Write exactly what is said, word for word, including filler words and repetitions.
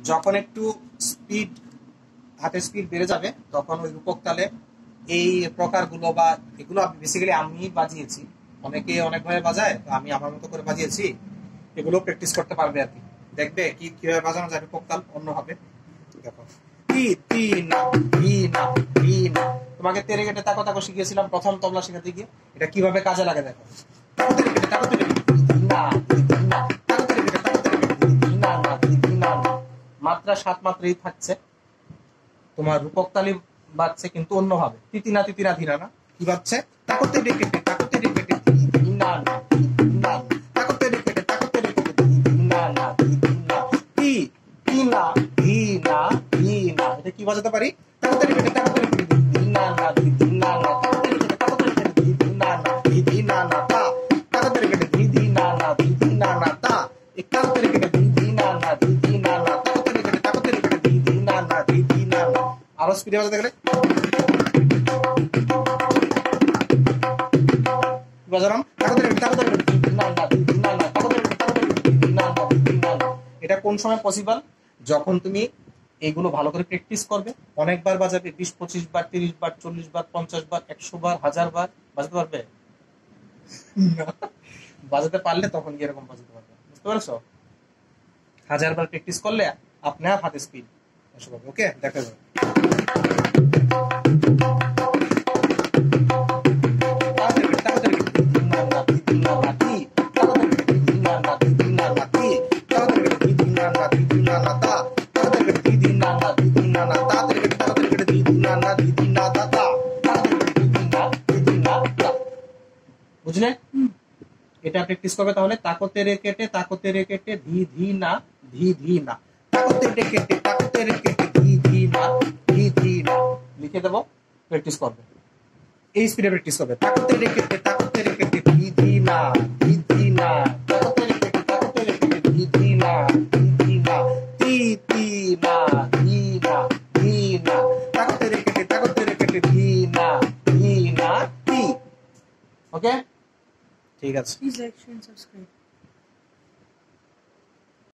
যখন একটু স্পিড হাতের স্পিড বেড়ে যাবে তখন ওই রূপক তালে এই প্রকারগুলো বা এগুলো বেসিক্যালি আমি বাজিয়েছি, অনেকে অনেক ভাবে বাজায়, আমি আমার মতো করে বাজিয়েছি, এগুলো প্র্যাকটিস করতে পারবে আর কি। দেখবে কি কিভাবে বাজানো যায় রূপক তাল অন্য হবে। দেখো তি তি না তি না তি না, তোমাকে তেরে কেটে তাকো তাকো শিখিয়েছিলাম প্রথম তবলা শেখাতে গিয়ে, এটা কিভাবে কাজে লাগে দেখো। তাকো তেরে কেটে তাকো তেরে কেটে না না, তাকো তেরে কেটে তাকো তেরে কেটে না না না না, মাত্রা সাত মাত্রাই থাকছে, তোমার রূপক তালি বাজছে কিন্তু অন্য ভাবে, তিতিনা তিতিনা ধীরা না, কি বাজছে তাকো তেরে কেটে তাকো তেরে কেটে না না না, তাকো তেরে কেটে তাকো তেরে কেটে না না না, তি তি না ধি না ধি না, এটা কি বাজাতে পারি তাকো তেরে কেটে তাকো তেরে কেটে না না ধি না না, তাকো তেরে কেটে তাকো তেরে কেটে না না ধি না না তা, তাকো তেরে কেটে ধি না না ধি না না তা, এক তাকো তেরে কেটে ধি না না ধি না না, তাকো তেরে কেটে তাকো তেরে কেটে ধি না না ধি না না, আরো স্পিডে বাজাতে গেলে বাজালাম তাকো তেরে তাকো তেরে না না ধি না না, তাকো তেরে তাকো তেরে না না ধি না না। এটা কোন সময় পসিবল? যখন তুমি এইগুলো ভালো করে প্র্যাকটিস করবে, অনেকবার বাজাবে, বিশ পঁচিশ বার তিরিশ বার চল্লিশ বার পঞ্চাশ বার একশো বার হাজার বার বাজাতে পারবে। বাজাতে পারলে তখন কি এরকম বাজাতে পারবে, বুঝতে পারছো? হাজার বার প্র্যাকটিস করলে আপনি হাতে স্পিড এসে পাবে। ওকে, দেখা যাবে। বুঝলে? এটা প্র্যাকটিস করবে তাহলে তাকতে রে কেটে তাকতে রে কেটে ধি ধি না ধি ধি না, তাকতে রে কেটে তাকতে রে কেটে ধি ধি না ধি ধি না, লিখে দেবো, প্র্যাকটিস করবে, এই স্পিডে প্র্যাকটিস করবে। তাকতে রে কেটে তাকতে রে কেটে ধি ধি না ধি ধি না, তাকতে রে কেটে তাকতে রে কেটে ধি ধি না ধি ধি না, তি তি না ধি না ধি না, তাকতে রে কেটে তাকতে রে কেটে ধি না ধি না তি। ওকে, ঠিক আছে। Please like, share and subscribe.